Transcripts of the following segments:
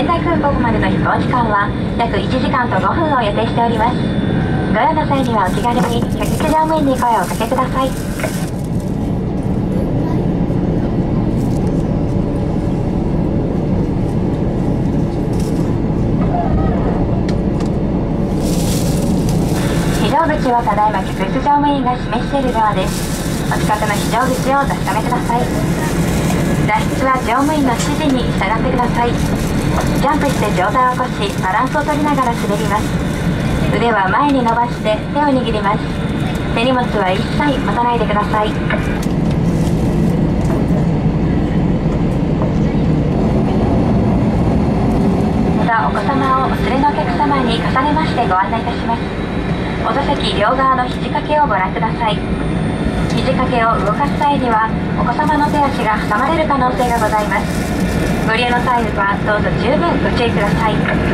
台空港までの飛行時間は約1時間と5分を予定しております。ご用の際にはお気軽に客室乗務員に声をおかけください。非常口はただいま客室乗務員が示しているドアです。お近くの非常口をお確かめください。脱出は乗務員の指示に従ってください。ジャンプして上体を起こし、バランスを取りながら滑ります。腕は前に伸ばして手を握ります。手荷物は一切持たないでください。またお子様をお連れのお客様に重ねましてご案内いたします。お座席両側の肘掛けをご覧ください。肘掛けを動かす際にはお子様の手足が挟まれる可能性がございます。ご利用の際はどうぞ十分ご注意ください。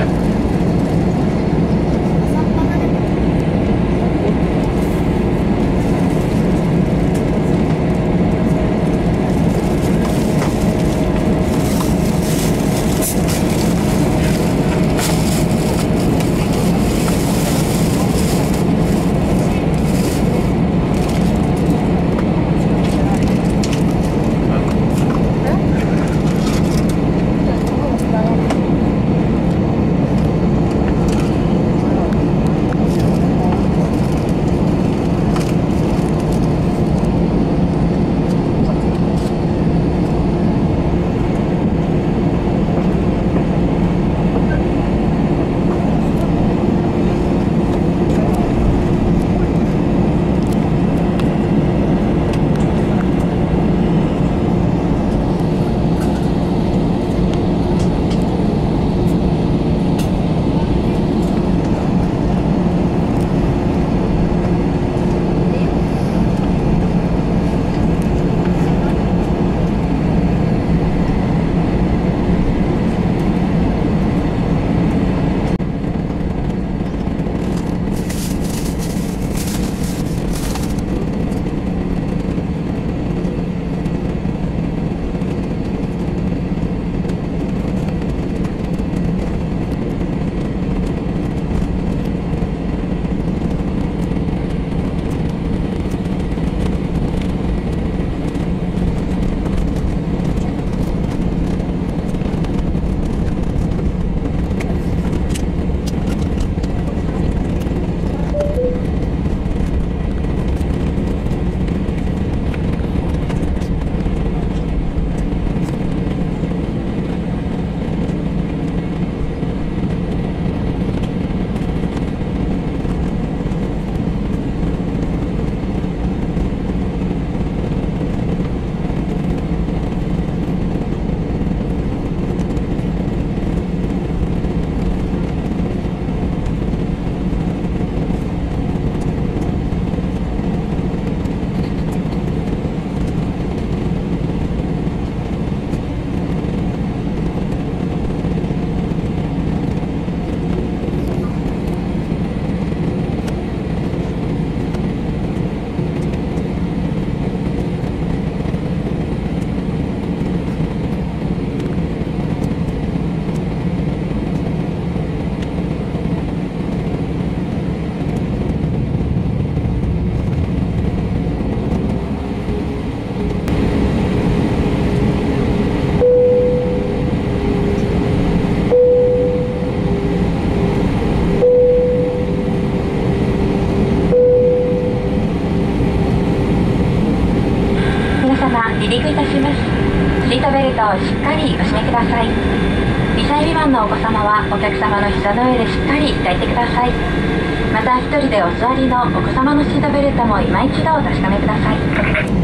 離陸いたします。シートベルトをしっかりお締めください。2歳未満のお子様はお客様の膝の上でしっかり抱いてください。また1人でお座りのお子様のシートベルトも今一度お確かめください。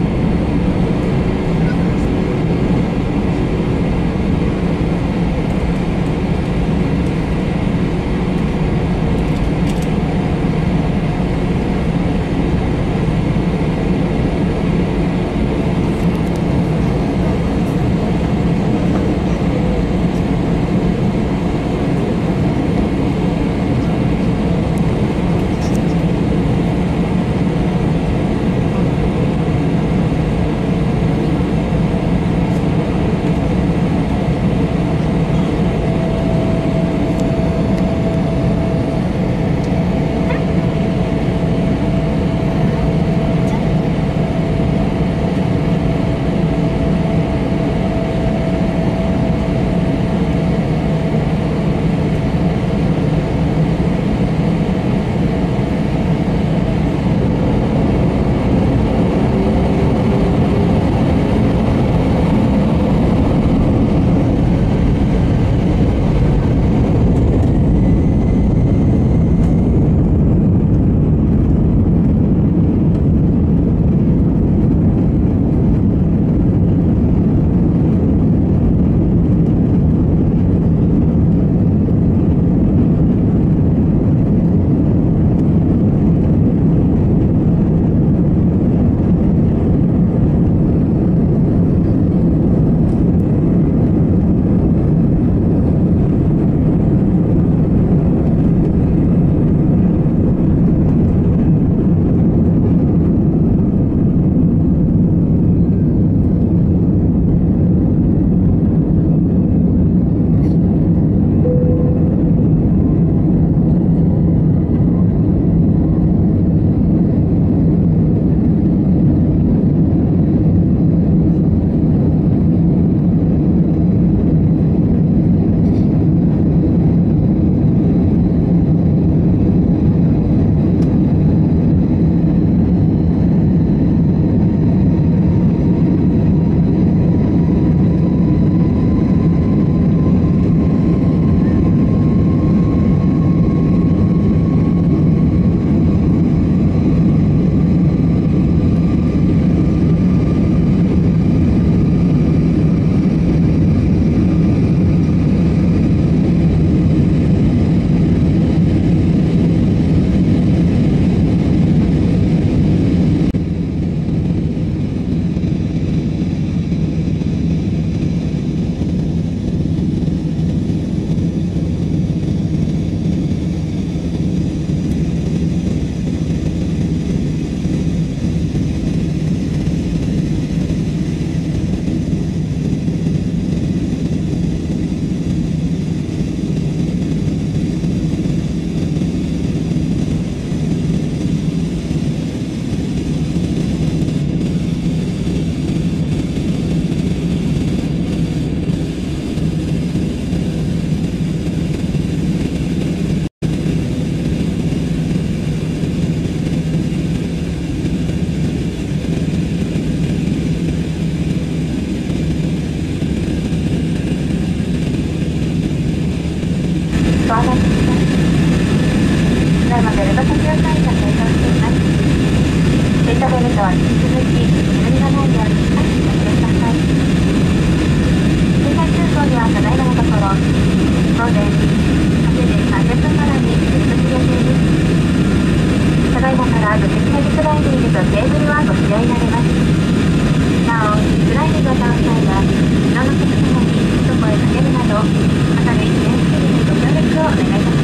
ルト適用サインが提供しています。シートベルトは引き続き緩みがないようにしっかりおしてください。水害通報にはただいまのところ午前8時30分頃に接続予定です。ただいまから土石ヘビスライディングとケーブルはご使用になれます。なお、スライディングを倒す際は後ろのお客様に一声かけるなど明るい支援スキルにご協力をお願いいたします。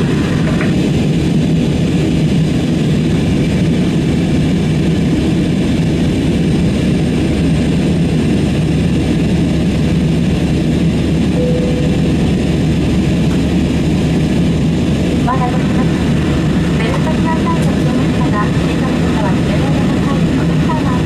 ベルト使用サインが消えましたが、シートベルトは終了の際お客様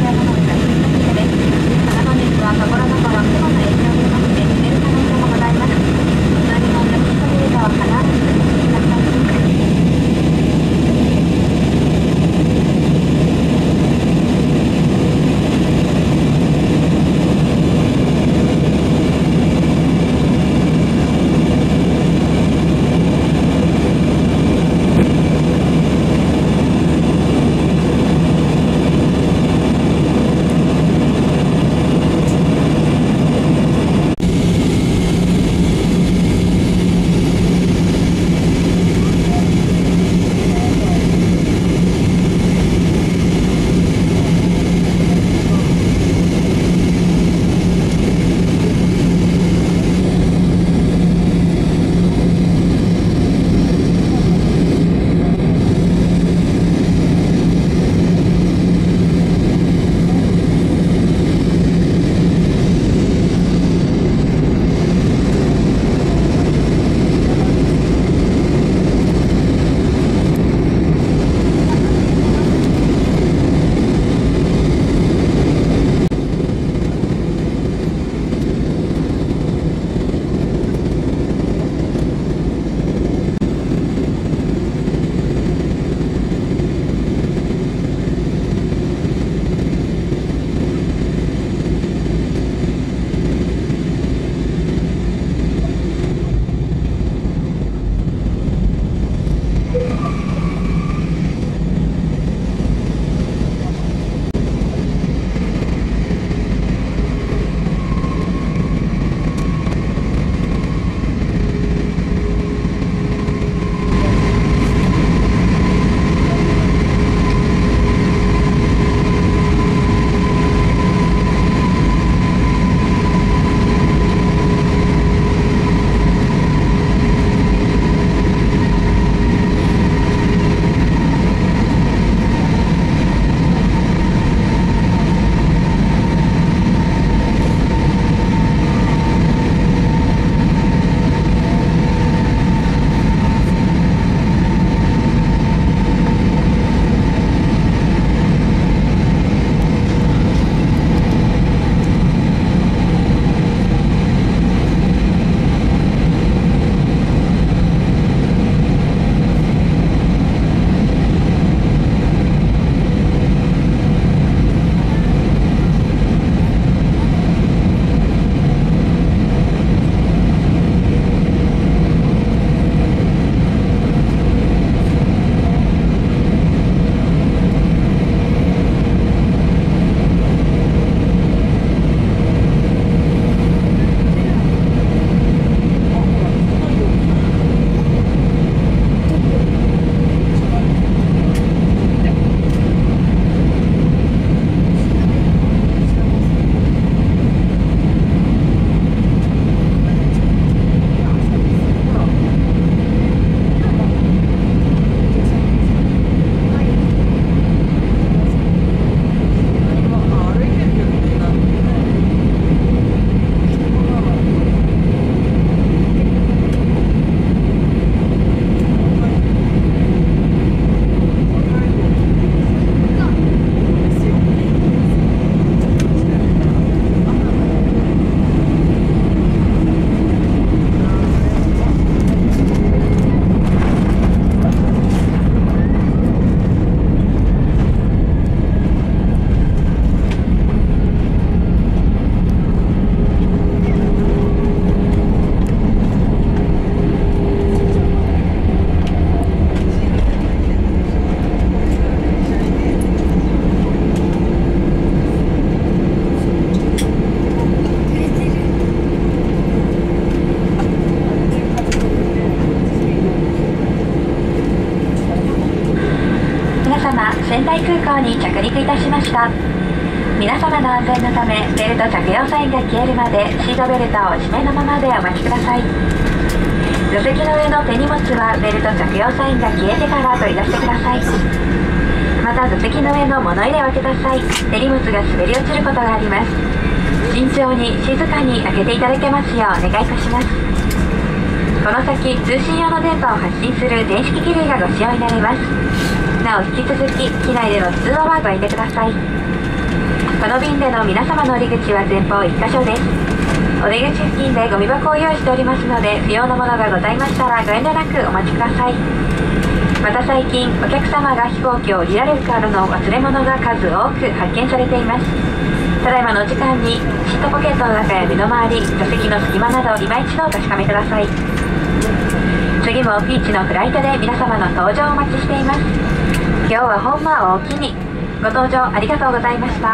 仙台空港に着陸いたしました。皆様の安全のためベルト着用サインが消えるまでシートベルトをお締めのままでお待ちください。座席の上の手荷物はベルト着用サインが消えてから取り出してください。また座席の上の物入れを開けた際、手荷物が滑り落ちることがあります。慎重に静かに開けていただけますようお願いいたします。この先通信用の電波を発信する電子機器類がご使用になれます。なお引き続き機内での通話はご遠慮ください。この便での皆様のお出口は前方1カ所です。お出口付近でゴミ箱を用意しておりますので、不要なものがございましたらご遠慮なくお待ちください。また最近お客様が飛行機を降りられるからの忘れ物が数多く発見されています。ただいまのお時間にシートポケットの中や身の回り、座席の隙間など今一度お確かめください。次もピーチのフライトで皆様の搭乗をお待ちしています。今日は本間をおおきにご搭乗ありがとうございました。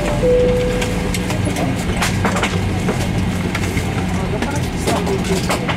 Thank you.